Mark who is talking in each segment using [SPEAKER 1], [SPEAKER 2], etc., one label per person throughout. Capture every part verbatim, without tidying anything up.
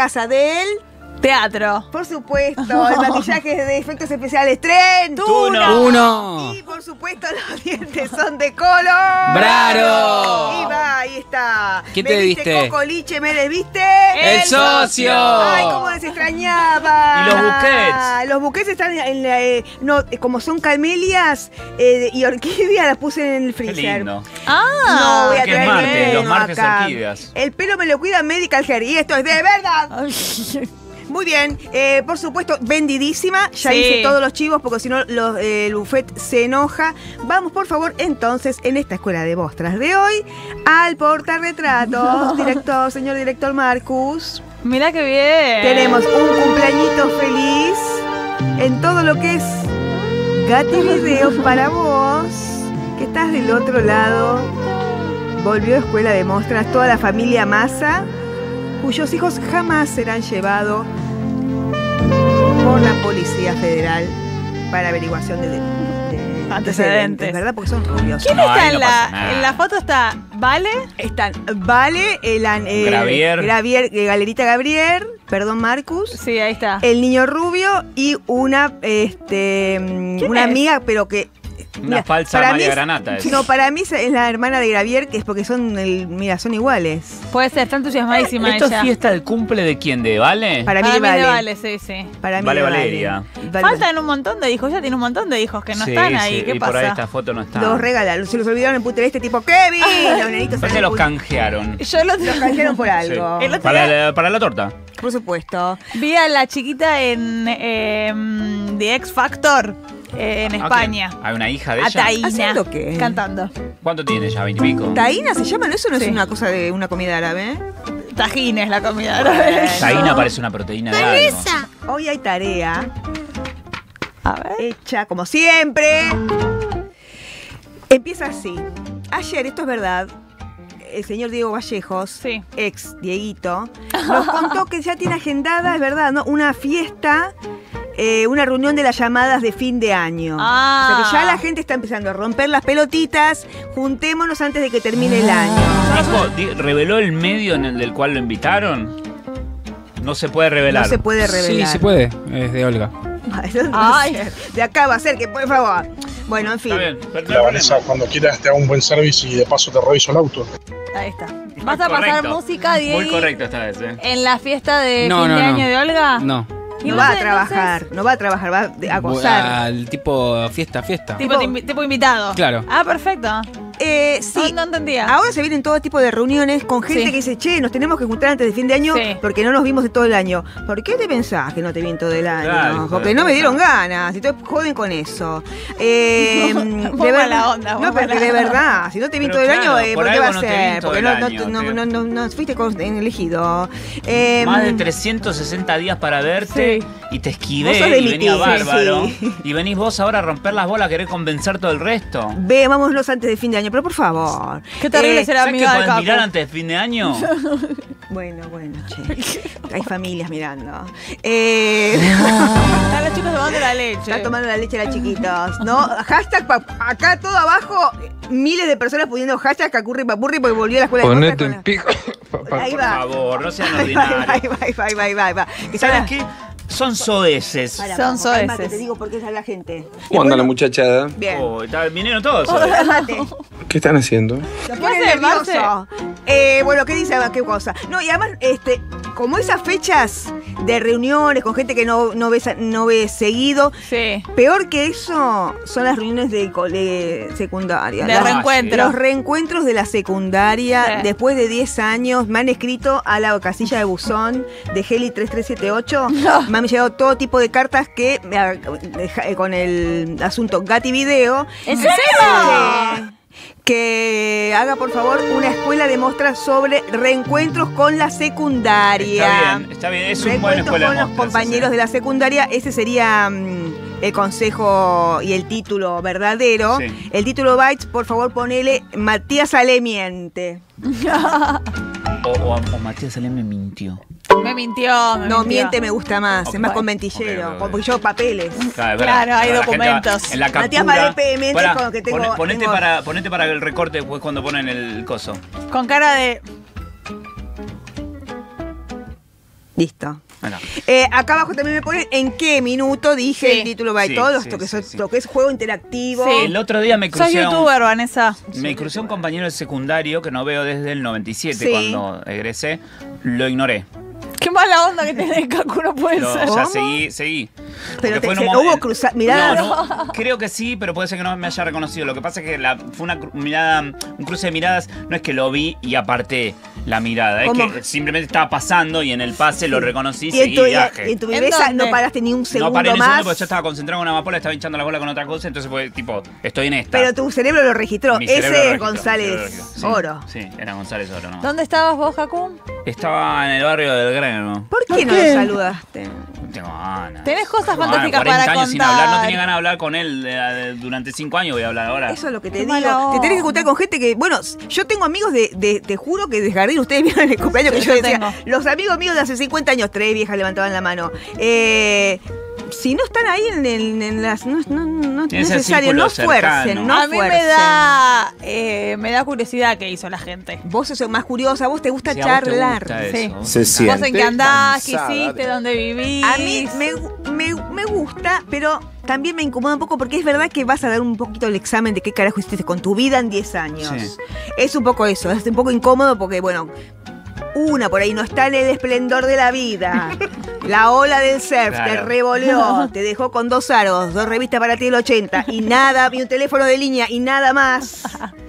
[SPEAKER 1] casa del
[SPEAKER 2] teatro.
[SPEAKER 1] Por supuesto, el maquillaje de efectos especiales Tren
[SPEAKER 3] Tuno. Uno.
[SPEAKER 1] Y por supuesto los dientes son de color.
[SPEAKER 3] ¡Bravo!
[SPEAKER 1] Y va, ahí está.
[SPEAKER 3] ¿Qué
[SPEAKER 1] ¿Me
[SPEAKER 3] te
[SPEAKER 1] viste,
[SPEAKER 3] diste?
[SPEAKER 1] Coco Liche? ¿Me desviste?
[SPEAKER 3] ¡El socio!
[SPEAKER 1] Ay, cómo les extrañaba.
[SPEAKER 4] ¿Y los buquets?
[SPEAKER 1] Los buquets están en la, eh, no, eh, como son camelias eh, y orquídeas, las puse en el
[SPEAKER 4] Qué
[SPEAKER 1] freezer.
[SPEAKER 4] lindo.
[SPEAKER 2] Ah,
[SPEAKER 1] No voy a
[SPEAKER 4] Porque es
[SPEAKER 1] traer
[SPEAKER 4] martes,
[SPEAKER 1] el
[SPEAKER 4] los
[SPEAKER 1] pelo
[SPEAKER 4] martes
[SPEAKER 1] acá.
[SPEAKER 4] orquídeas.
[SPEAKER 1] El pelo me lo cuida Medical Hair y esto es de verdad. Muy bien, eh, por supuesto, vendidísima. Ya
[SPEAKER 2] Sí.
[SPEAKER 1] hice todos los chivos porque si no los, eh, el buffet se enoja. Vamos, por favor, entonces, en esta escuela de mostras de hoy, al portarretratos. Director, señor director Marcus.
[SPEAKER 2] mirá qué bien.
[SPEAKER 1] Tenemos un cumpleañito feliz en todo lo que es Gati Video para vos, que estás del otro lado. Volvió a escuela de mostras toda la familia Massa, cuyos hijos jamás serán llevados por la Policía Federal para averiguación de, de- de
[SPEAKER 2] Antecedentes.
[SPEAKER 1] ¿verdad? Porque son rubios.
[SPEAKER 2] ¿Quién
[SPEAKER 4] No,
[SPEAKER 2] está
[SPEAKER 4] ahí
[SPEAKER 2] en
[SPEAKER 4] no
[SPEAKER 2] la,
[SPEAKER 4] pasa nada.
[SPEAKER 2] en la foto? Está Vale.
[SPEAKER 1] Están Vale, el, an- eh,
[SPEAKER 4] Gravier.
[SPEAKER 1] Gravier, eh, Galerita Gabriel, perdón Marcus,
[SPEAKER 2] Sí, ahí está.
[SPEAKER 1] el niño rubio y una este
[SPEAKER 2] ¿Quién
[SPEAKER 1] una
[SPEAKER 2] es?
[SPEAKER 1] amiga, pero que
[SPEAKER 4] Una
[SPEAKER 1] mira,
[SPEAKER 4] falsa
[SPEAKER 1] para
[SPEAKER 4] María
[SPEAKER 1] mí es-
[SPEAKER 4] Granata es.
[SPEAKER 1] No, para mí es la hermana de Gravier, que es porque son el, mira, son iguales.
[SPEAKER 2] Puede ser, está entusiasmadísima
[SPEAKER 4] ¿Esto es
[SPEAKER 2] ella.
[SPEAKER 4] fiesta del cumple de quién? ¿De Vale?
[SPEAKER 1] Para mí
[SPEAKER 2] Para
[SPEAKER 1] de
[SPEAKER 2] mí
[SPEAKER 1] Vale.
[SPEAKER 2] de Vale, sí, sí.
[SPEAKER 1] Para mí
[SPEAKER 4] Vale
[SPEAKER 1] de
[SPEAKER 4] Valeria.
[SPEAKER 1] Vale.
[SPEAKER 2] Faltan un montón de hijos, ella tiene un montón de hijos que no
[SPEAKER 4] Sí,
[SPEAKER 2] están ahí.
[SPEAKER 4] sí,
[SPEAKER 2] ¿Qué
[SPEAKER 4] y
[SPEAKER 2] pasa?
[SPEAKER 4] por ahí esta foto no está.
[SPEAKER 1] Los regalaron, se los olvidaron en Puteleste tipo Kevin. Los nenitos
[SPEAKER 4] Parece
[SPEAKER 1] en
[SPEAKER 4] que los
[SPEAKER 1] Put-
[SPEAKER 4] canjearon.
[SPEAKER 2] Yo lo
[SPEAKER 1] los canjearon por algo.
[SPEAKER 4] Sí.
[SPEAKER 2] El otro
[SPEAKER 4] Para
[SPEAKER 2] día-
[SPEAKER 4] la, para la torta.
[SPEAKER 1] Por supuesto.
[SPEAKER 2] vi a la chiquita en eh, The X Factor eh, en
[SPEAKER 4] ¿A
[SPEAKER 2] España.
[SPEAKER 4] quién? ¿Hay una hija de
[SPEAKER 2] A
[SPEAKER 4] ella?
[SPEAKER 2] Taína.
[SPEAKER 1] ¿Haciendo qué?
[SPEAKER 2] Cantando.
[SPEAKER 4] ¿Cuánto tiene ya? ¿Veintipico?
[SPEAKER 1] Taína se llama, ¿no? Eso no
[SPEAKER 2] Sí.
[SPEAKER 1] es una cosa de una comida árabe. ¿eh?
[SPEAKER 2] Tajines la comida.
[SPEAKER 1] Bueno.
[SPEAKER 4] Taína parece una proteína de algo.
[SPEAKER 1] Hoy hay tarea
[SPEAKER 2] A ver.
[SPEAKER 1] hecha como siempre. Empieza así. Ayer, esto es verdad, el señor Diego Vallejos,
[SPEAKER 2] Sí.
[SPEAKER 1] ex Dieguito, nos contó que ya tiene agendada, es verdad, ¿no? Una fiesta, eh, una reunión de las llamadas de fin de año.
[SPEAKER 2] Ah.
[SPEAKER 1] O sea que ya la gente está empezando a romper las pelotitas. Juntémonos antes de que termine el año.
[SPEAKER 4] Dijo, di- ¿reveló el medio en el del cual lo invitaron? No se puede revelar.
[SPEAKER 1] No se puede revelar.
[SPEAKER 3] Sí, se puede. Es de Olga.
[SPEAKER 1] ¿Dónde va a
[SPEAKER 2] Ay.
[SPEAKER 1] ser? De acá va a ser que, por favor. Bueno, en fin.
[SPEAKER 4] Está bien, pero no
[SPEAKER 5] La
[SPEAKER 4] hay
[SPEAKER 5] Vanessa,
[SPEAKER 4] problema.
[SPEAKER 5] cuando quieras te hago un buen servicio y de paso te reviso el auto.
[SPEAKER 2] Ahí está. ¿Vas a pasar
[SPEAKER 4] Correcto.
[SPEAKER 2] música, Diego?
[SPEAKER 4] Muy correcto esta vez, ¿eh?
[SPEAKER 2] ¿En la fiesta de
[SPEAKER 3] No,
[SPEAKER 2] fin
[SPEAKER 3] no,
[SPEAKER 2] de
[SPEAKER 3] no.
[SPEAKER 2] año de Olga?
[SPEAKER 3] No.
[SPEAKER 2] ¿Y
[SPEAKER 1] No va a
[SPEAKER 2] entonces-
[SPEAKER 1] trabajar, no va a trabajar, va a gozar.
[SPEAKER 3] Al tipo fiesta, fiesta.
[SPEAKER 2] Tipo, tipo, tipo invitado.
[SPEAKER 3] Claro.
[SPEAKER 2] Ah, perfecto.
[SPEAKER 1] Eh, sí.
[SPEAKER 2] No, no entendía.
[SPEAKER 1] Ahora se vienen todo tipo de reuniones con gente
[SPEAKER 2] Sí.
[SPEAKER 1] que dice, che, nos tenemos que juntar antes de fin de año
[SPEAKER 2] Sí.
[SPEAKER 1] porque no nos vimos de todo el año. ¿Por qué te pensás que no te vi en todo el año?
[SPEAKER 4] Claro, hijo
[SPEAKER 1] porque
[SPEAKER 4] de
[SPEAKER 1] no me
[SPEAKER 4] puta.
[SPEAKER 1] dieron ganas. Entonces joden con eso. Eh,
[SPEAKER 2] Muy mala onda, muy
[SPEAKER 1] No, pero
[SPEAKER 2] mala
[SPEAKER 1] que de
[SPEAKER 2] onda.
[SPEAKER 1] verdad, si no te vi
[SPEAKER 4] Pero
[SPEAKER 1] todo el
[SPEAKER 4] claro,
[SPEAKER 1] año, eh,
[SPEAKER 4] por
[SPEAKER 1] ¿por qué va a
[SPEAKER 4] algo no te vi
[SPEAKER 1] ser?
[SPEAKER 4] en todo
[SPEAKER 1] Porque
[SPEAKER 4] el
[SPEAKER 1] no, no,
[SPEAKER 4] año,
[SPEAKER 1] no,
[SPEAKER 4] te-
[SPEAKER 1] no, no, no fuiste con- elegido. Eh,
[SPEAKER 4] Más de trescientos sesenta días para verte
[SPEAKER 2] Sí.
[SPEAKER 4] y te esquivé
[SPEAKER 1] Vos sos de
[SPEAKER 4] y
[SPEAKER 1] mi
[SPEAKER 4] venía
[SPEAKER 1] team,
[SPEAKER 4] bárbaro.
[SPEAKER 1] sí.
[SPEAKER 4] Y venís vos ahora a romper las bolas, a querer convencer todo el resto.
[SPEAKER 1] Ve, vámonos antes de fin de año, pero por favor.
[SPEAKER 2] Qué terrible
[SPEAKER 1] Eh,
[SPEAKER 2] ser
[SPEAKER 4] ¿Sabes que
[SPEAKER 2] amiga de
[SPEAKER 4] podés
[SPEAKER 2] Capu.
[SPEAKER 4] mirar antes de fin de año?
[SPEAKER 1] Bueno, bueno, che. Hay familias mirando. Eh,
[SPEAKER 2] Están los chicos tomando la leche.
[SPEAKER 1] Está tomando la leche la chiquitos, ¿no? Hashtag pa- acá todo abajo, miles de personas poniendo hashtag Cacurri Papurri porque volvió a la escuela de
[SPEAKER 5] Ponete
[SPEAKER 1] mostras
[SPEAKER 5] en
[SPEAKER 1] con
[SPEAKER 5] pico.
[SPEAKER 1] la- Ahí
[SPEAKER 4] Por
[SPEAKER 1] va.
[SPEAKER 4] favor, no sean
[SPEAKER 1] Ahí va, ahí
[SPEAKER 4] ordinarios.
[SPEAKER 1] va, ahí va, ahí va, ahí va, ahí va. Que
[SPEAKER 4] ¿Sabes
[SPEAKER 1] ya-
[SPEAKER 4] qué? Son soeces.
[SPEAKER 1] Para,
[SPEAKER 2] Son
[SPEAKER 1] vamos, cálmate,
[SPEAKER 2] soeces.
[SPEAKER 1] te digo por qué es la gente.
[SPEAKER 5] ¿Cómo anda la muchachada?
[SPEAKER 1] Bien.
[SPEAKER 4] Oh, está- vinieron todos hoy.
[SPEAKER 1] Cálmate.
[SPEAKER 5] ¿Qué están haciendo?
[SPEAKER 1] Lo pone
[SPEAKER 2] hace,
[SPEAKER 1] nervioso. Eh, bueno, ¿qué dice? ¿Qué cosa? No, y además, este, como esas fechas de reuniones con gente que no, no, ves, no ves seguido,
[SPEAKER 2] Sí.
[SPEAKER 1] peor que eso son las reuniones de, cole- secundaria.
[SPEAKER 2] De
[SPEAKER 1] Las-
[SPEAKER 2] reencuentro.
[SPEAKER 1] Los reencuentros de la secundaria,
[SPEAKER 2] Sí.
[SPEAKER 1] después de diez años, me han escrito a la casilla de buzón de Heli tres tres siete ocho. Me han llegado todo tipo de cartas que eh, con el asunto Gati Video.
[SPEAKER 2] ¿En serio?
[SPEAKER 1] Que, que haga por favor una escuela de mostras sobre reencuentros con la secundaria.
[SPEAKER 4] Está bien, está bien. Es un buen
[SPEAKER 1] Reencuentros
[SPEAKER 4] escuela
[SPEAKER 1] con
[SPEAKER 4] de
[SPEAKER 1] los
[SPEAKER 4] mostras,
[SPEAKER 1] compañeros
[SPEAKER 4] ese.
[SPEAKER 1] de la secundaria. Ese sería mm, el consejo y el título verdadero.
[SPEAKER 4] Sí.
[SPEAKER 1] El título Bytes, por favor, ponele Matías Ale miente.
[SPEAKER 4] O, o, o Matías Alem me mintió.
[SPEAKER 2] Me mintió, me
[SPEAKER 1] No,
[SPEAKER 2] mintió.
[SPEAKER 1] miente me gusta más,
[SPEAKER 4] Ok.
[SPEAKER 1] es más
[SPEAKER 4] Ok,
[SPEAKER 1] conventillero,
[SPEAKER 4] ok, ok.
[SPEAKER 1] porque yo papeles.
[SPEAKER 4] Claro, es
[SPEAKER 2] Claro,
[SPEAKER 4] verdad.
[SPEAKER 2] hay
[SPEAKER 4] La gente va-
[SPEAKER 2] documentos.
[SPEAKER 4] En la
[SPEAKER 1] Matías
[SPEAKER 4] captura.
[SPEAKER 1] Marepe miente
[SPEAKER 4] Pará,
[SPEAKER 1] con lo que tengo-
[SPEAKER 4] pone- ponete,
[SPEAKER 1] tengo-
[SPEAKER 4] Para, ponete para el recorte después cuando ponen el coso.
[SPEAKER 2] Con cara de...
[SPEAKER 1] Listo.
[SPEAKER 4] Bueno.
[SPEAKER 1] Eh, acá abajo también me ponen en qué minuto dije
[SPEAKER 2] Sí.
[SPEAKER 1] el título de
[SPEAKER 4] Sí,
[SPEAKER 1] todo
[SPEAKER 4] sí,
[SPEAKER 1] lo que,
[SPEAKER 4] sí,
[SPEAKER 1] so-
[SPEAKER 4] sí.
[SPEAKER 1] lo que es juego interactivo.
[SPEAKER 2] Sí.
[SPEAKER 4] El otro día me
[SPEAKER 2] Sos
[SPEAKER 4] crucé a un,
[SPEAKER 2] youtuber, Vanessa.
[SPEAKER 4] me crucé a un compañero de secundario que no veo desde el noventa y siete,
[SPEAKER 1] Sí.
[SPEAKER 4] cuando egresé. Lo ignoré.
[SPEAKER 2] Qué mala onda que tenés, Cacu, no puede
[SPEAKER 4] Lo-
[SPEAKER 2] ser.
[SPEAKER 4] o sea,
[SPEAKER 1] ¿Cómo?
[SPEAKER 4] seguí, seguí.
[SPEAKER 1] Pero
[SPEAKER 4] Porque
[SPEAKER 1] te-
[SPEAKER 4] fue en
[SPEAKER 1] se-
[SPEAKER 4] un
[SPEAKER 1] hubo
[SPEAKER 4] momen-
[SPEAKER 1] cruza- miradas.
[SPEAKER 4] No, no, creo que sí, pero puede ser que no me haya reconocido. Lo que pasa es que la- fue una cru- mirada, un cruce de miradas. No es que lo vi y aparté la mirada, es
[SPEAKER 1] ¿Cómo?
[SPEAKER 4] que simplemente estaba pasando y en el pase lo reconocí y
[SPEAKER 1] Y en
[SPEAKER 4] seguí
[SPEAKER 1] tu,
[SPEAKER 4] viaje.
[SPEAKER 1] y en tu
[SPEAKER 2] ¿En
[SPEAKER 1] viveza
[SPEAKER 2] dónde?
[SPEAKER 1] no paraste ni un segundo
[SPEAKER 4] No paré ni un
[SPEAKER 1] más.
[SPEAKER 4] segundo porque yo estaba concentrado con una amapola, estaba hinchando la bola con otra cosa, entonces fue tipo, estoy en esta.
[SPEAKER 1] Pero tu cerebro lo registró.
[SPEAKER 4] Mi
[SPEAKER 1] Ese
[SPEAKER 4] cerebro
[SPEAKER 1] es
[SPEAKER 4] lo registró, mi
[SPEAKER 1] González
[SPEAKER 4] cerebro lo registró. Sí,
[SPEAKER 1] Oro.
[SPEAKER 4] Sí, era González Oro, ¿no?
[SPEAKER 2] ¿Dónde estabas vos, Cacu?
[SPEAKER 4] Estaba en el barrio del Greno.
[SPEAKER 1] ¿Por qué no lo saludaste?
[SPEAKER 4] No tengo ganas.
[SPEAKER 2] Tenés cosas
[SPEAKER 4] Tengo
[SPEAKER 2] fantásticas
[SPEAKER 4] ganas, cuarenta
[SPEAKER 2] para
[SPEAKER 4] años sin
[SPEAKER 2] contar.
[SPEAKER 4] hablar, no tenía ganas de hablar con él eh, de- durante cinco años, voy a hablar ahora.
[SPEAKER 1] Eso es lo que te
[SPEAKER 2] Qué
[SPEAKER 1] digo.
[SPEAKER 2] mala
[SPEAKER 1] Te tenés que
[SPEAKER 2] onda.
[SPEAKER 1] juntar con gente que, bueno, yo tengo amigos de, de te juro que de jardín, ustedes vieron el cumpleaños que
[SPEAKER 2] Sí,
[SPEAKER 1] yo
[SPEAKER 2] yo
[SPEAKER 1] decía,
[SPEAKER 2] tengo.
[SPEAKER 1] los amigos míos de hace cincuenta años, tres viejas levantaban la mano. Eh, si no están ahí en, el- en las, no, no, no es
[SPEAKER 4] Tienes el
[SPEAKER 1] necesario,
[SPEAKER 4] círculo
[SPEAKER 1] no fuercen,
[SPEAKER 4] cercano.
[SPEAKER 1] no
[SPEAKER 2] a mí
[SPEAKER 1] fuercen.
[SPEAKER 2] me da, eh, me da curiosidad qué hizo la gente.
[SPEAKER 1] Vos sos más curiosa, vos te gusta
[SPEAKER 4] Sí, a vos te
[SPEAKER 1] charlar.
[SPEAKER 4] gusta
[SPEAKER 2] Sí.
[SPEAKER 4] eso.
[SPEAKER 6] Se
[SPEAKER 2] ¿Vos
[SPEAKER 6] siente
[SPEAKER 2] en qué andás? ¿Qué
[SPEAKER 6] cansada
[SPEAKER 2] hiciste?
[SPEAKER 6] de-
[SPEAKER 2] ¿Dónde vivís?
[SPEAKER 1] A mí me, me, me gusta, pero también me incomoda un poco porque es verdad que vas a dar un poquito el examen de qué carajo hiciste con tu vida en diez años.
[SPEAKER 4] Sí.
[SPEAKER 1] Es un poco eso, es un poco incómodo porque, bueno, una por ahí no está en el esplendor de la vida. La ola del surf te
[SPEAKER 4] Claro.
[SPEAKER 1] revoleó, te dejó con dos aros, dos revistas para ti del ochenta y nada, y un teléfono de línea y nada más.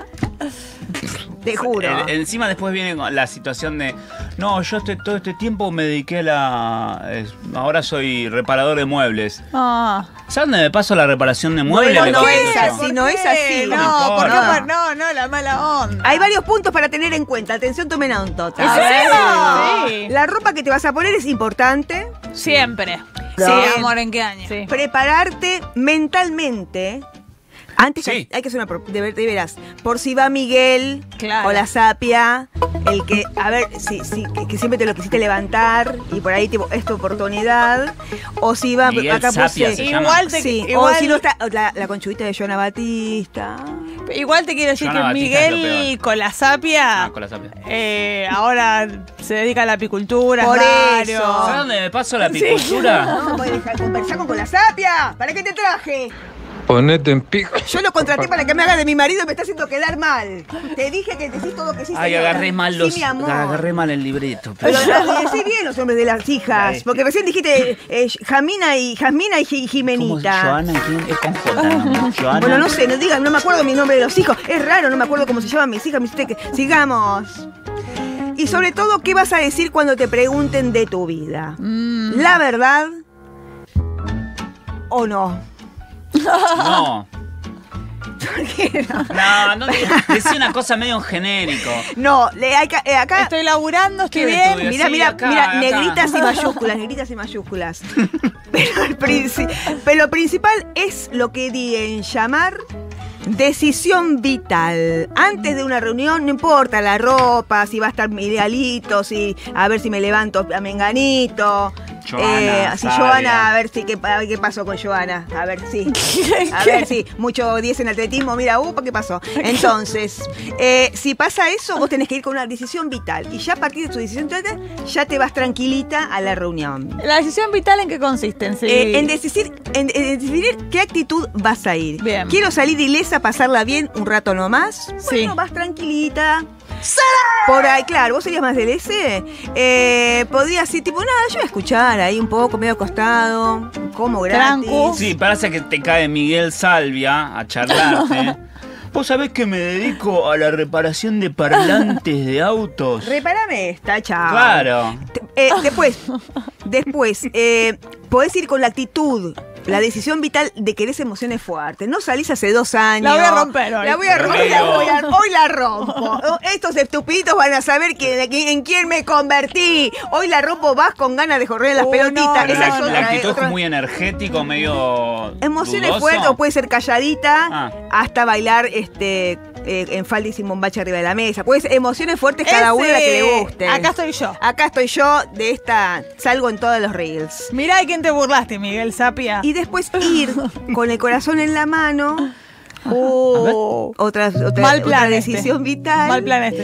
[SPEAKER 1] Te juro.
[SPEAKER 4] En- encima después viene la situación de, no, yo este, todo este tiempo me dediqué a la... es- ahora soy reparador de muebles.
[SPEAKER 2] Ah.
[SPEAKER 4] ¿Sabes dónde me paso la reparación de muebles?
[SPEAKER 1] Bueno,
[SPEAKER 4] Le
[SPEAKER 1] no
[SPEAKER 4] contesto
[SPEAKER 1] es
[SPEAKER 4] yo.
[SPEAKER 1] así, no es así.
[SPEAKER 4] No me
[SPEAKER 2] No, ¿por qué?
[SPEAKER 4] importa.
[SPEAKER 2] No, no, la mala onda.
[SPEAKER 1] Hay varios puntos para tener en cuenta. Atención, tomen nota.
[SPEAKER 2] ¿En serio? Sí.
[SPEAKER 1] La ropa que te vas a poner es importante.
[SPEAKER 2] Siempre.
[SPEAKER 1] No.
[SPEAKER 2] Sí, amor, ¿en qué año? Sí.
[SPEAKER 1] Prepararte mentalmente. Antes
[SPEAKER 4] Sí.
[SPEAKER 1] hay que hacer una pro- de, ver- de veras. Por si va Miguel
[SPEAKER 2] Claro.
[SPEAKER 1] o la Sapia, el que, a ver, si, si, que, que siempre te lo quisiste levantar y por ahí tipo, es tu oportunidad. O si va
[SPEAKER 4] Miguel
[SPEAKER 1] acá
[SPEAKER 4] Sapia
[SPEAKER 1] puse-
[SPEAKER 4] se llama.
[SPEAKER 2] Igual te,
[SPEAKER 1] Sí,
[SPEAKER 2] igual,
[SPEAKER 1] o si no está la, la conchuita de Joana Batista.
[SPEAKER 2] igual te quiero decir
[SPEAKER 4] Joana
[SPEAKER 2] que
[SPEAKER 4] Batista es lo
[SPEAKER 2] Miguel
[SPEAKER 4] peor.
[SPEAKER 2] con la sapia
[SPEAKER 4] Ah, con la sapia.
[SPEAKER 2] eh, ahora se dedica a la apicultura.
[SPEAKER 1] Por
[SPEAKER 2] es raro.
[SPEAKER 1] eso.
[SPEAKER 4] ¿Sabes dónde me paso la apicultura?
[SPEAKER 1] No, puedes dejar conversar con la Sapia. ¿Para qué te traje?
[SPEAKER 5] Ponete en pico.
[SPEAKER 1] Yo lo contraté para que me haga de mi marido y me está haciendo quedar mal. Te dije que decís todo que sí,
[SPEAKER 4] Ay,
[SPEAKER 1] señora.
[SPEAKER 4] agarré mal
[SPEAKER 1] Sí,
[SPEAKER 4] los...
[SPEAKER 1] mi amor.
[SPEAKER 4] agarré mal el libreto.
[SPEAKER 1] Pero
[SPEAKER 4] pero-
[SPEAKER 1] no, decí bien los nombres de las hijas. Porque recién dijiste eh, Jamina y Jasmina y Ji-
[SPEAKER 4] ¿Cómo?
[SPEAKER 1] Jimenita.
[SPEAKER 4] ¿Joana? ¿Quién? Es con J, ¿no? ¿Joana?
[SPEAKER 1] Bueno, no sé, no digan, no me acuerdo mi nombre de los hijos. Es raro, no me acuerdo cómo se llaman mis hijas. Me hiciste que... Sigamos. Y sobre todo, ¿qué vas a decir cuando te pregunten de tu vida?
[SPEAKER 2] Mm.
[SPEAKER 1] ¿La verdad o no?
[SPEAKER 4] No. No, no digas- decía una cosa medio en genérico.
[SPEAKER 1] No, le hay que- eh, acá...
[SPEAKER 2] Estoy laburando, estoy
[SPEAKER 4] ¿Qué
[SPEAKER 2] bien.
[SPEAKER 4] estudio?
[SPEAKER 1] Mira,
[SPEAKER 4] Sí,
[SPEAKER 1] mira,
[SPEAKER 4] acá,
[SPEAKER 1] mira,
[SPEAKER 4] acá.
[SPEAKER 1] negritas y mayúsculas, negritas y mayúsculas. Pero, el princi- pero lo principal es lo que di en llamar decisión vital. Antes de una reunión, no importa la ropa, si va a estar idealito, si a ver si me levanto a Menganito.
[SPEAKER 4] Joana,
[SPEAKER 1] si
[SPEAKER 4] Sabia.
[SPEAKER 1] Joana, a ver si qué, a ver qué pasó con Joana. A ver si. A ver si. Mucho diez en atletismo, mira, upa, ¿qué pasó? Entonces, eh, si pasa eso, vos tenés que ir con una decisión vital. Y ya a partir de tu decisión vital, ya te vas tranquilita a la reunión.
[SPEAKER 2] ¿La decisión vital en qué consiste? En, sí.
[SPEAKER 1] Eh, en, decidir, en, en decidir qué actitud vas a ir.
[SPEAKER 2] Bien.
[SPEAKER 1] Quiero salir ilesa, pasarla bien un rato nomás.
[SPEAKER 2] Sí.
[SPEAKER 1] Bueno, vas tranquilita. Por ahí, claro, vos serías más del ese. Eh, podrías ir tipo, nada, yo voy a escuchar ahí un poco, medio acostado, como gratis.
[SPEAKER 2] Tranco.
[SPEAKER 4] Sí, parece que te cae Miguel Salvia a charlarte. Vos sabés que me dedico a la reparación de parlantes de autos.
[SPEAKER 1] Repárame esta, chao.
[SPEAKER 4] Claro.
[SPEAKER 1] Te- eh, después, después, eh, podés ir con la actitud, la decisión vital de querer emociones fuertes. No salís hace dos años.
[SPEAKER 2] La voy a romper hoy.
[SPEAKER 1] La voy a romper,
[SPEAKER 4] Remedio.
[SPEAKER 1] la voy a- hoy la rompo. Oh, estos estupiditos van a saber que, de qui- en quién me convertí. Hoy la rompo, vas con ganas de correr las
[SPEAKER 2] Uh,
[SPEAKER 1] pelotitas.
[SPEAKER 2] no,
[SPEAKER 4] Pero
[SPEAKER 1] Esa
[SPEAKER 4] la,
[SPEAKER 1] es
[SPEAKER 4] la
[SPEAKER 1] otra, eh,
[SPEAKER 4] actitud
[SPEAKER 1] otra-
[SPEAKER 4] es muy energético, medio.
[SPEAKER 1] Emociones
[SPEAKER 4] dudoso.
[SPEAKER 1] fuertes, o puede ser calladita,
[SPEAKER 4] Ah.
[SPEAKER 1] hasta bailar este eh, en falda y sin bombacha arriba de la mesa. Puede ser emociones fuertes cada
[SPEAKER 2] Ese-
[SPEAKER 1] una la que le guste.
[SPEAKER 2] Acá estoy yo.
[SPEAKER 1] Acá estoy yo, de esta, salgo en todos los reels.
[SPEAKER 2] Mirá de quién te burlaste, Miguel Sapia.
[SPEAKER 1] Y después ir con el corazón en la mano.
[SPEAKER 2] Oh.
[SPEAKER 1] Otra, otra,
[SPEAKER 2] Mal plan
[SPEAKER 1] otra
[SPEAKER 2] este.
[SPEAKER 1] decisión vital.
[SPEAKER 2] Mal plan este.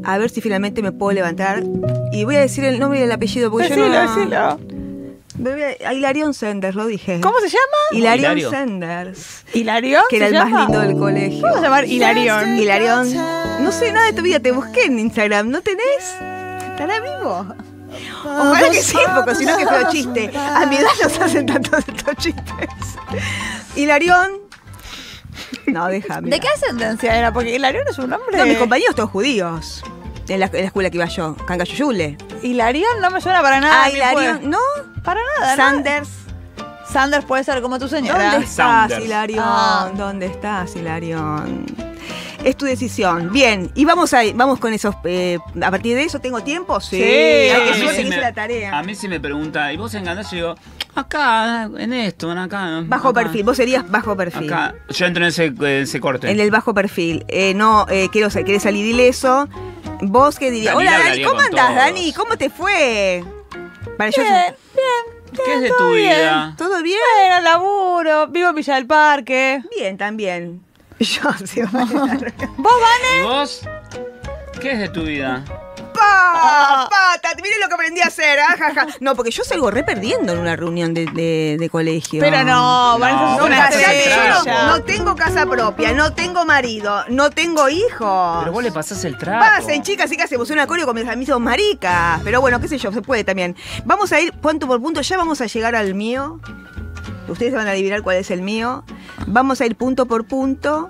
[SPEAKER 1] A ver si finalmente me puedo levantar. Y voy a decir el nombre y el apellido porque
[SPEAKER 2] Decilo,
[SPEAKER 1] yo no...
[SPEAKER 2] decilo.
[SPEAKER 1] Me voy a- a Hilarión Sanders, lo dije.
[SPEAKER 2] ¿Cómo se llama?
[SPEAKER 1] Hilarión
[SPEAKER 4] Hilario.
[SPEAKER 1] Sanders.
[SPEAKER 2] ¿Hilarión?
[SPEAKER 1] Que era
[SPEAKER 2] se
[SPEAKER 1] el más
[SPEAKER 2] llama?
[SPEAKER 1] lindo del colegio.
[SPEAKER 2] ¿Cómo se llama Hilarión?
[SPEAKER 1] Hilarión. No sé nada de tu vida, te busqué en Instagram. ¿No tenés? ¿Estará vivo? Ojalá que sí, porque si no, que feo chiste. A mi edad nos hacen tantos estos chistes. Hilarión. No, déjame.
[SPEAKER 2] ¿De qué ascendencia era? Porque Hilarión es un nombre.
[SPEAKER 1] No, mis compañeros todos judíos. En la, en la escuela que iba yo, Cancayuyule.
[SPEAKER 2] Hilarión no me suena para nada.
[SPEAKER 1] Ah,
[SPEAKER 2] ¿qué
[SPEAKER 1] Hilarión.
[SPEAKER 2] fue?
[SPEAKER 1] ¿No?
[SPEAKER 2] Para nada, ¿no?
[SPEAKER 1] Sanders.
[SPEAKER 2] Sanders puede ser como tu señora.
[SPEAKER 1] ¿Dónde estás,
[SPEAKER 4] Sanders.
[SPEAKER 1] Hilarión?
[SPEAKER 2] Ah.
[SPEAKER 1] ¿Dónde estás, Hilarión? Es tu decisión. Bien, y vamos a vamos con esos. eh, a partir de eso, ¿tengo tiempo? Sí.
[SPEAKER 2] Sí.
[SPEAKER 1] Ay,
[SPEAKER 2] A
[SPEAKER 1] qué
[SPEAKER 2] mí
[SPEAKER 1] suerte
[SPEAKER 4] sí
[SPEAKER 1] que
[SPEAKER 4] me-
[SPEAKER 1] hice la tarea.
[SPEAKER 4] A mí sí me pregunta, ¿y vos enganás? Yo digo, acá, en esto, en acá. ¿no?
[SPEAKER 1] Bajo
[SPEAKER 4] Acá.
[SPEAKER 1] perfil. Vos serías bajo perfil.
[SPEAKER 4] Acá. Yo entro en ese, en ese corte.
[SPEAKER 1] En el bajo perfil. Eh, no, eh, quiero sa- querés salir ileso. ¿Vos qué dirías?
[SPEAKER 4] Daniela
[SPEAKER 1] Hola, Dani,
[SPEAKER 4] hablaría
[SPEAKER 1] ¿cómo
[SPEAKER 4] con
[SPEAKER 1] andás,
[SPEAKER 4] todos.
[SPEAKER 1] Dani? ¿Cómo te fue? Para yo.
[SPEAKER 2] Bien, bien.
[SPEAKER 4] ¿Qué es de
[SPEAKER 2] todo
[SPEAKER 4] tu
[SPEAKER 2] bien.
[SPEAKER 4] vida?
[SPEAKER 1] ¿Todo bien?
[SPEAKER 2] Bueno, laburo, vivo en Villa del Parque.
[SPEAKER 1] Bien, también. Yo, sí, vale.
[SPEAKER 2] ¿Vos, Vane?
[SPEAKER 4] ¿Y vos? ¿Qué es de tu vida?
[SPEAKER 1] ¡Pa! ¡Pata! Miren lo que aprendí a hacer. ah, ja, ja. No, porque yo salgo re perdiendo en una reunión de, de, de colegio.
[SPEAKER 2] Pero no, Vanessa
[SPEAKER 4] No,
[SPEAKER 2] es
[SPEAKER 1] No,
[SPEAKER 2] una
[SPEAKER 1] callate,
[SPEAKER 2] estrella.
[SPEAKER 1] yo no, no tengo casa propia, no tengo marido, no tengo hijos.
[SPEAKER 4] Pero vos le pasás el trapo.
[SPEAKER 1] Pasen, chicas, y que hacemos un acorio con mis amigos maricas. Pero bueno, qué sé yo, se puede también. Vamos a ir punto por punto, ya vamos a llegar al mío. Ustedes van a adivinar cuál es el mío. Vamos a ir punto por punto.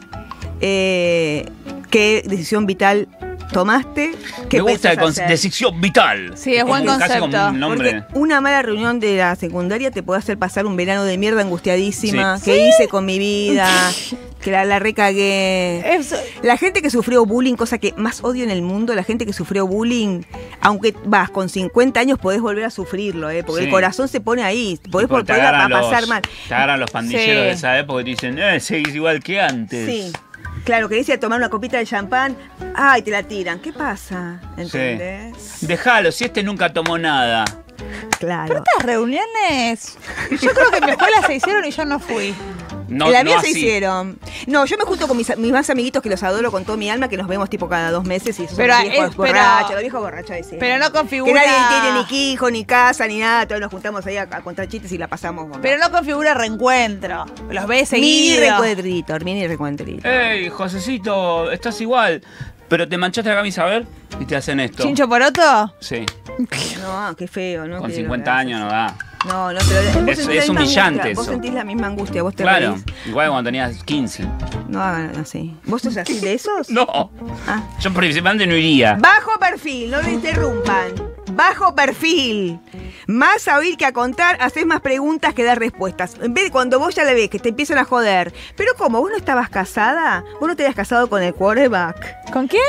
[SPEAKER 1] Eh, ¿Qué decisión vital tomaste? ¿Qué
[SPEAKER 4] Me gusta el
[SPEAKER 1] pensás
[SPEAKER 4] con-
[SPEAKER 1] hacer?
[SPEAKER 4] decisión vital.
[SPEAKER 2] Sí, es buen
[SPEAKER 4] como- Casi como
[SPEAKER 2] concepto.
[SPEAKER 4] un nombre.
[SPEAKER 1] Porque una mala reunión de la secundaria te puede hacer pasar un verano de mierda angustiadísima.
[SPEAKER 4] Sí.
[SPEAKER 1] ¿Qué hice con mi vida? Que la, la recagué.
[SPEAKER 2] Es-
[SPEAKER 1] La gente que sufrió bullying, cosa que más odio en el mundo, la gente que sufrió bullying, aunque vas con cincuenta años podés volver a sufrirlo, ¿eh? Porque
[SPEAKER 4] Sí.
[SPEAKER 1] el corazón se pone ahí, podés
[SPEAKER 4] Porque te
[SPEAKER 1] volver a
[SPEAKER 4] agarran
[SPEAKER 1] pa- pasar
[SPEAKER 4] los-
[SPEAKER 1] mal.
[SPEAKER 4] Te agarran los pandilleros
[SPEAKER 2] Sí.
[SPEAKER 4] de esa época y te dicen, eh, seguís igual que antes.
[SPEAKER 1] Sí. Claro, querés ir a tomar una copita de champán, ay, te la tiran. ¿Qué pasa? ¿Entendés?
[SPEAKER 4] Déjalo, si este nunca tomó nada.
[SPEAKER 1] Claro.
[SPEAKER 2] Estas reuniones, yo creo que en mi escuela se hicieron y yo no fui.
[SPEAKER 4] No,
[SPEAKER 1] en la
[SPEAKER 4] no
[SPEAKER 1] mía se
[SPEAKER 4] así.
[SPEAKER 1] hicieron. No, yo me junto con mis, mis más amiguitos que los adoro con todo mi alma, que nos vemos tipo cada dos meses y son
[SPEAKER 2] Pero,
[SPEAKER 1] los viejos
[SPEAKER 2] es- pero-
[SPEAKER 1] borrachos, los viejos borrachos. ahí sí.
[SPEAKER 2] Pero no
[SPEAKER 1] Que
[SPEAKER 2] configura.
[SPEAKER 1] nadie tiene ni hijo, ni casa, ni nada. Todos nos juntamos ahí a, a contar chistes y la pasamos. bomba.
[SPEAKER 2] Pero no configura reencuentro. Los ves
[SPEAKER 1] Mini
[SPEAKER 2] seguidos.
[SPEAKER 1] recuadrito, mini recuadrito.
[SPEAKER 4] Ey, Josecito, estás igual. Pero te manchaste la camisa, a ver, y te hacen esto.
[SPEAKER 2] ¿Chincho Poroto?
[SPEAKER 4] Sí,
[SPEAKER 1] No, qué feo, ¿no?
[SPEAKER 4] con
[SPEAKER 1] Quiero
[SPEAKER 4] cincuenta
[SPEAKER 1] que
[SPEAKER 4] años no da.
[SPEAKER 1] No, no, pero vos
[SPEAKER 4] Es-
[SPEAKER 1] sentís la
[SPEAKER 4] es
[SPEAKER 1] misma
[SPEAKER 4] humillante
[SPEAKER 1] angustia, Vos
[SPEAKER 4] eso.
[SPEAKER 1] sentís la misma angustia, vos te
[SPEAKER 4] Claro,
[SPEAKER 1] reís.
[SPEAKER 4] igual cuando tenías quince.
[SPEAKER 1] No hagan así. ¿Vos sos así de esos?
[SPEAKER 4] No,
[SPEAKER 1] Ah.
[SPEAKER 4] yo principalmente no iría.
[SPEAKER 1] Bajo perfil, no me interrumpan. Bajo perfil. Más a oír que a contar, haces más preguntas que dar respuestas. En vez de cuando vos ya le ves que te empiezan a joder. Pero ¿cómo? ¿Vos no estabas casada? ¿Vos no te habías casado con el quarterback?
[SPEAKER 2] ¿Con quién?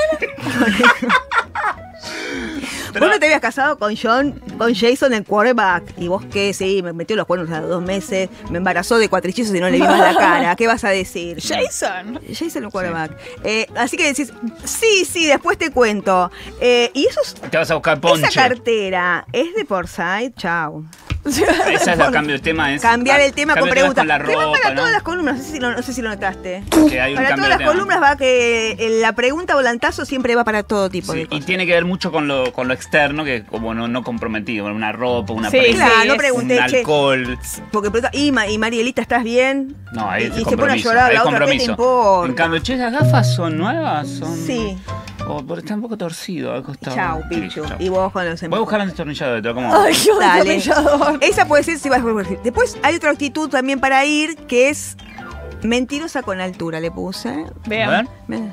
[SPEAKER 1] ¿Vos no te habías casado con John, con Jason el quarterback? ¿Y vos qué? Sí, me metió los cuernos a los dos meses, me embarazó de cuatrichizos y no le vi más la cara. ¿Qué vas a decir?
[SPEAKER 2] Jason.
[SPEAKER 1] Jason el quarterback. Eh, así que decís, sí, sí, después te cuento. Eh, y eso es-
[SPEAKER 4] Te vas a buscar ponche.
[SPEAKER 1] esa cartera es de Portside, chau.
[SPEAKER 4] Esa es la cambio de tema. Es,
[SPEAKER 1] Cambiar el tema con
[SPEAKER 4] cambio de
[SPEAKER 1] preguntas.
[SPEAKER 4] con la
[SPEAKER 1] que va
[SPEAKER 4] ropa,
[SPEAKER 1] para
[SPEAKER 4] ¿no?
[SPEAKER 1] todas las columnas, no sé si lo, no sé si lo notaste.
[SPEAKER 4] Que hay un
[SPEAKER 1] Para
[SPEAKER 4] cambio
[SPEAKER 1] todas
[SPEAKER 4] de
[SPEAKER 1] las
[SPEAKER 4] tema.
[SPEAKER 1] columnas va que eh, la pregunta volantazo siempre va para todo tipo
[SPEAKER 4] Sí,
[SPEAKER 1] de
[SPEAKER 4] y
[SPEAKER 1] cosas.
[SPEAKER 4] tiene que ver mucho con lo, con lo externo, que como no, no comprometido, una ropa, una
[SPEAKER 2] Sí,
[SPEAKER 4] prenda,
[SPEAKER 1] Claro, no
[SPEAKER 2] es
[SPEAKER 1] pregunté,
[SPEAKER 4] un
[SPEAKER 1] che,
[SPEAKER 4] alcohol.
[SPEAKER 1] porque pregunta, y, Ma- y Marielita, ¿estás bien?
[SPEAKER 4] No, ahí
[SPEAKER 1] y,
[SPEAKER 4] es
[SPEAKER 1] y se pone a
[SPEAKER 4] compromiso.
[SPEAKER 1] llorar
[SPEAKER 4] ahí
[SPEAKER 1] la
[SPEAKER 4] es
[SPEAKER 1] otra, ¿qué te
[SPEAKER 4] compromiso.
[SPEAKER 1] importa?
[SPEAKER 4] En cambio, che, las gafas son nuevas, son.
[SPEAKER 1] Sí.
[SPEAKER 4] O porque está un poco torcido al costado.
[SPEAKER 1] Chau,
[SPEAKER 4] Listo,
[SPEAKER 1] Pichu.
[SPEAKER 4] chau.
[SPEAKER 1] Y vos con los
[SPEAKER 4] Voy a buscar un destornillador, te lo como.
[SPEAKER 2] Ay, qué
[SPEAKER 1] Dale.
[SPEAKER 2] destornillador.
[SPEAKER 1] Esa puede ser si vas por perfil. Después hay otra actitud también para ir que es mentirosa con altura, le puse.
[SPEAKER 4] A
[SPEAKER 2] Vean.
[SPEAKER 4] ver.
[SPEAKER 1] Me-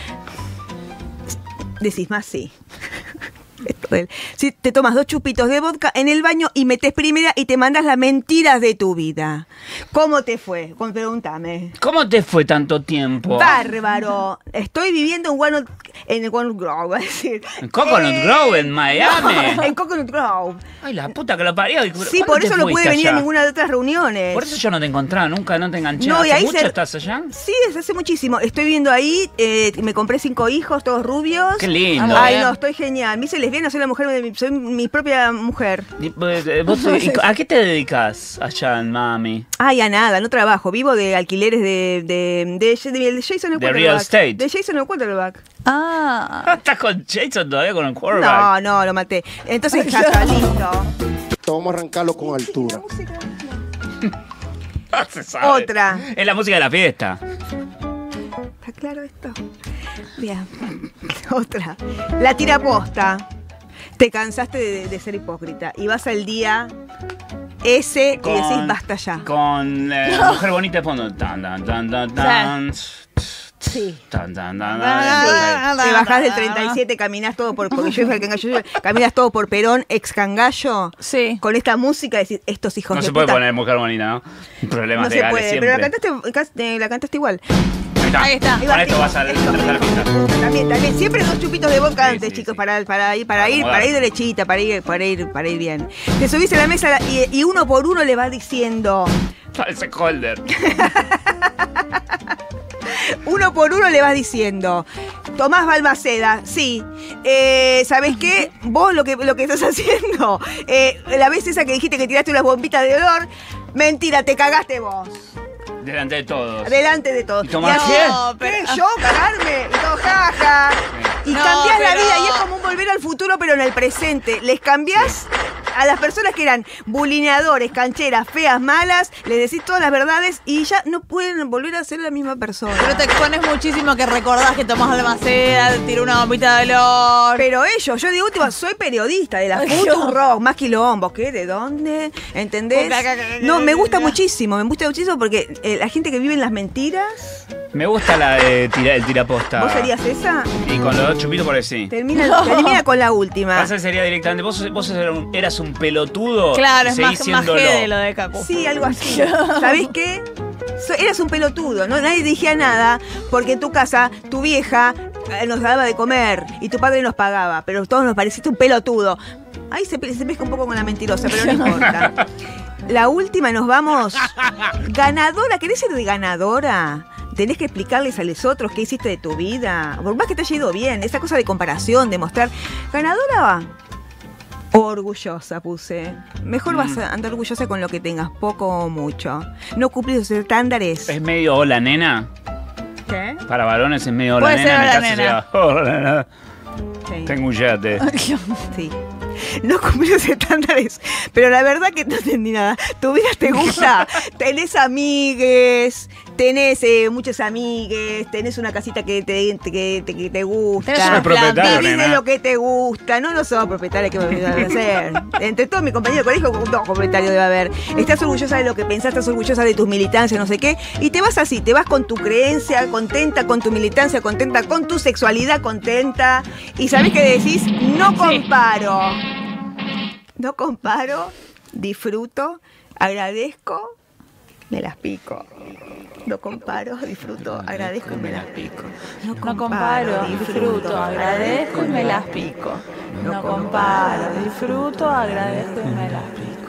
[SPEAKER 1] Decís más sí. Esto del- Si te tomas dos chupitos de vodka en el baño y metes primera y te mandas las mentiras de tu vida. ¿Cómo te fue? Con- Pregúntame.
[SPEAKER 4] ¿Cómo te fue tanto tiempo?
[SPEAKER 1] Bárbaro. Estoy viviendo en Walnut, en Walnut Grove, va a decir.
[SPEAKER 4] En Coconut
[SPEAKER 1] Eh,
[SPEAKER 4] Grove, en Miami.
[SPEAKER 1] no, en Coconut Grove.
[SPEAKER 4] Ay, la puta que lo parió.
[SPEAKER 1] Sí,
[SPEAKER 4] ¿Cuándo
[SPEAKER 1] por
[SPEAKER 4] te
[SPEAKER 1] eso no pude
[SPEAKER 4] fuiste
[SPEAKER 1] venir a
[SPEAKER 4] allá?
[SPEAKER 1] ninguna de otras reuniones.
[SPEAKER 4] Por eso yo no te encontraba, nunca no te enganché.
[SPEAKER 1] No, y
[SPEAKER 4] ¿Hace
[SPEAKER 1] ahí
[SPEAKER 4] mucho
[SPEAKER 1] se-
[SPEAKER 4] estás allá?
[SPEAKER 1] Sí, desde hace muchísimo. Estoy viendo ahí, eh, me compré cinco hijos, todos rubios.
[SPEAKER 4] Qué lindo.
[SPEAKER 1] Ay,
[SPEAKER 2] Bien.
[SPEAKER 1] no, estoy genial. Me hice lesbiana, soy la mujer de mi, soy mi propia mujer.
[SPEAKER 4] Y, pues, eh, vos, ¿y ¿A qué te dedicas allá en Miami?
[SPEAKER 1] Ay, a nada, no trabajo. Vivo de alquileres de, de, de, de, de Jason el
[SPEAKER 4] De
[SPEAKER 1] Quarterback.
[SPEAKER 4] real estate.
[SPEAKER 1] De Jason el Quarterback.
[SPEAKER 2] Ah.
[SPEAKER 4] ¿Estás con Jason todavía con el quarterback?
[SPEAKER 1] No, no, lo maté. Entonces ya está listo.
[SPEAKER 6] Vamos a arrancarlo con altura.
[SPEAKER 4] No se sabe.
[SPEAKER 1] Otra.
[SPEAKER 4] Es la música de la fiesta.
[SPEAKER 1] ¿Está claro esto? Bien. Otra. La tiraposta. Te cansaste de, de ser hipócrita y vas al día ese y decís basta ya.
[SPEAKER 4] Con eh, Mujer Bonita de fondo. Tan, tan, tan, tan, tan.
[SPEAKER 1] Sí.
[SPEAKER 4] Tan, tan, tan,
[SPEAKER 2] Ah,
[SPEAKER 4] tan.
[SPEAKER 1] Te bajás del treinta y siete, caminás todo por, porque yo dije el cangallo, yo- caminás todo por Perón, ex cangallo,
[SPEAKER 2] Sí.
[SPEAKER 1] con esta música, decís, estos hijos
[SPEAKER 4] No
[SPEAKER 1] de
[SPEAKER 4] se puede
[SPEAKER 1] puta.
[SPEAKER 4] poner Mujer Bonita, ¿no? Problemas
[SPEAKER 1] No se
[SPEAKER 4] legales
[SPEAKER 1] puede,
[SPEAKER 4] siempre.
[SPEAKER 1] pero la cantaste, cas- eh, la cantaste igual.
[SPEAKER 4] Ahí está.
[SPEAKER 2] Ahí está.
[SPEAKER 4] Con esto vas al
[SPEAKER 1] Esto.
[SPEAKER 4] a la fiesta.
[SPEAKER 1] También, también, siempre dos chupitos de vodka
[SPEAKER 4] Sí,
[SPEAKER 1] antes,
[SPEAKER 4] sí,
[SPEAKER 1] chicos,
[SPEAKER 4] sí.
[SPEAKER 1] para, para ir, para ir,
[SPEAKER 4] Acomodar.
[SPEAKER 1] para ir derechita, para ir, para ir, para ir bien. Te subís a la mesa y, y uno por uno le vas diciendo,
[SPEAKER 4] Ese holder.
[SPEAKER 1] uno por uno le vas diciendo, Tomás Balmaceda, sí, eh, ¿sabés qué? Vos lo que, lo que estás haciendo, eh, la vez esa que dijiste que tiraste unas bombitas de olor, mentira, te cagaste vos.
[SPEAKER 4] Delante de todos.
[SPEAKER 1] Delante de todos.
[SPEAKER 4] ¿Y Tomás
[SPEAKER 1] así,
[SPEAKER 4] qué?
[SPEAKER 2] No,
[SPEAKER 1] ¿qué?
[SPEAKER 2] pero-
[SPEAKER 1] ¿Yo cagarme? Y todo jaja. Y
[SPEAKER 2] No,
[SPEAKER 1] cambiás la
[SPEAKER 2] pero-
[SPEAKER 1] vida y es como un volver al futuro, pero en el presente. Les cambiás a las personas que eran bulineadores, cancheras, feas, malas, les decís todas las verdades y ya no pueden volver a ser la misma persona.
[SPEAKER 2] Pero te expones muchísimo que recordás que Tomás Balmaceda tiró una bombita de olor.
[SPEAKER 1] Pero ellos, yo digo, última, soy periodista de la
[SPEAKER 2] Ay,
[SPEAKER 1] Future
[SPEAKER 2] no.
[SPEAKER 1] Rock, más quilombo, ¿qué? ¿De dónde? ¿Entendés? No, me gusta muchísimo, me gusta muchísimo porque eh, la gente que vive en las mentiras,
[SPEAKER 4] Me gusta la de tira, el tiraposta.
[SPEAKER 1] ¿vos serías esa?
[SPEAKER 4] Y con los dos chupitos por ahí sí.
[SPEAKER 1] Termina, termina con la última.
[SPEAKER 4] Pasa que sería directamente. Vos, vos eras un- eras un pelotudo.
[SPEAKER 2] Claro,
[SPEAKER 4] y
[SPEAKER 2] es
[SPEAKER 4] seguís
[SPEAKER 2] más, más
[SPEAKER 4] siéndolo.
[SPEAKER 2] G de lo de Cacu.
[SPEAKER 1] Sí, algo así. ¿Sabés qué? So- eras un pelotudo, ¿no? Nadie decía nada porque en tu casa tu vieja eh, nos daba de comer y tu padre nos pagaba, pero todos nos pareciste un pelotudo. Ahí se, pe- se mezcla un poco con la mentirosa, pero no importa. La última, nos vamos. Ganadora, ¿querés ser de ganadora? Tenés que explicarles a los otros qué hiciste de tu vida. Por más que te haya ido bien, esa cosa de comparación, de mostrar. Ganadora orgullosa puse. Mejor vas a andar orgullosa con lo que tengas, poco o mucho. No cumplir los estándares.
[SPEAKER 4] Es medio hola nena.
[SPEAKER 1] ¿Qué?
[SPEAKER 4] Para varones es medio hola
[SPEAKER 2] Puede
[SPEAKER 4] nena.
[SPEAKER 2] ser
[SPEAKER 4] en mi
[SPEAKER 2] hola,
[SPEAKER 4] caso
[SPEAKER 2] nena.
[SPEAKER 4] sería, hola nena.
[SPEAKER 1] Sí.
[SPEAKER 4] Tengo un yate.
[SPEAKER 1] Sí. No cumplir los estándares. Pero la verdad que no entendí nada. Tu vida te gusta. Tenés amigues, tenés eh, muchos amigues, tenés una casita que te, que, te- que te gusta.
[SPEAKER 2] Tenés
[SPEAKER 4] Soy propietario,
[SPEAKER 1] Vivís de
[SPEAKER 4] nena.
[SPEAKER 1] lo que te gusta. No, no sos propietaria, ¿qué me vas a hacer? Entre todos mis compañeros de colegio, dos propietarios debe haber. Estás orgullosa de lo que pensás, estás orgullosa de tus militancias, no sé qué. Y te vas así, te vas con tu creencia, contenta con tu militancia, contenta con tu sexualidad, contenta. Y sabés que decís, no comparo. No comparo, disfruto, agradezco, me las pico. No comparo, disfruto, agradezco y me las pico.
[SPEAKER 2] No comparo, disfruto, agradezco y me las pico. No comparo, disfruto, agradezco y me las pico.